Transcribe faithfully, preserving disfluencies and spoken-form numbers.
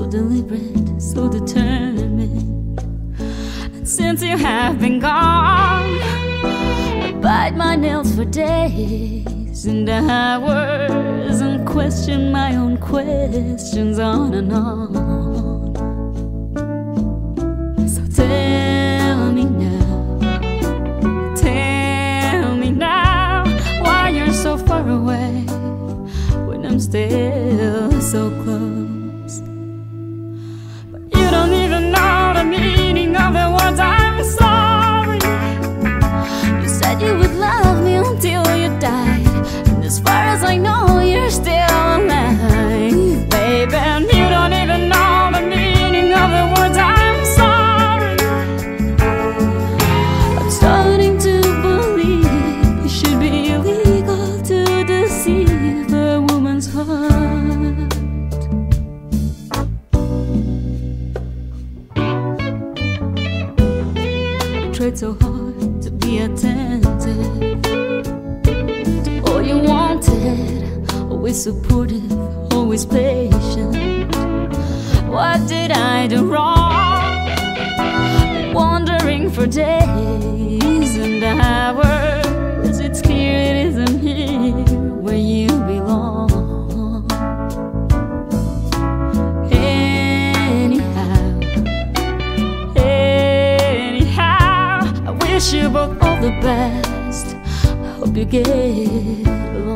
deliberate, so determined. And since you have been gone, I bite my nails for days and hours and question my own questions on and on. So tell me now, tell me now, why you're so far away when I'm still so close. But you don't even know the meaning of the words I'm sorry. You said you would love me until you died, and as far as I know, you're still alive, baby. And you don't even know the meaning of the words I'm sorry. I'm starting to believe it should be illegal to deceive a woman's heart. I tried so hard to be attentive to all you wanted, always supportive, always patient. What did I do wrong? Wandering for days and hours, it's clear it isn't here where you belong. Anyhow, anyhow, I wish you both all the best. I hope you get along.